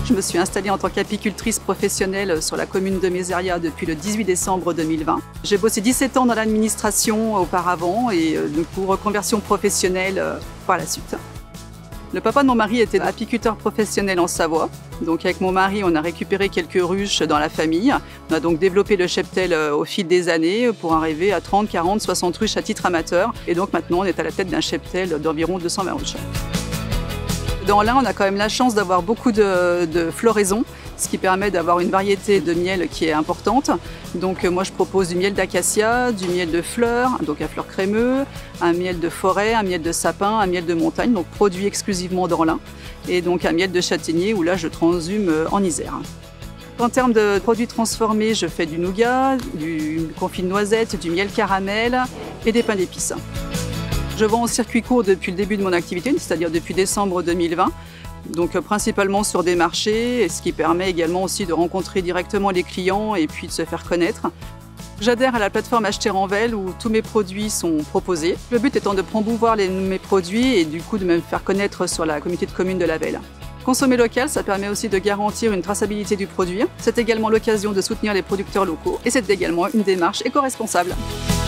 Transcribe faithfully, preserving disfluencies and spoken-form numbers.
Je me suis installée en tant qu'apicultrice professionnelle sur la commune de Mézeria depuis le dix-huit décembre deux mille vingt. J'ai bossé dix-sept ans dans l'administration auparavant et du coup reconversion professionnelle par la suite. Le papa de mon mari était apiculteur professionnel en Savoie. Donc avec mon mari, on a récupéré quelques ruches dans la famille. On a donc développé le cheptel au fil des années pour arriver à trente, quarante, soixante ruches à titre amateur. Et donc maintenant, on est à la tête d'un cheptel d'environ deux cent vingt ruches. Dans l'Ain, on a quand même la chance d'avoir beaucoup de, de floraison, ce qui permet d'avoir une variété de miel qui est importante. Donc moi je propose du miel d'acacia, du miel de fleurs, donc à fleurs crémeux, un miel de forêt, un miel de sapin, un miel de montagne, donc produit exclusivement dans l'Ain, et donc un miel de châtaignier où là je transhume en Isère. En termes de produits transformés, je fais du nougat, du confit de noisettes, du miel caramel et des pains d'épices. Je vends au circuit court depuis le début de mon activité, c'est-à-dire depuis décembre deux mille vingt. Donc principalement sur des marchés, ce qui permet également aussi de rencontrer directement les clients et puis de se faire connaître. J'adhère à la plateforme Acheter en Vesle où tous mes produits sont proposés. Le but étant de promouvoir les, mes produits et du coup de me faire connaître sur la communauté de communes de la Vesle. Consommer local, ça permet aussi de garantir une traçabilité du produit. C'est également l'occasion de soutenir les producteurs locaux et c'est également une démarche éco-responsable.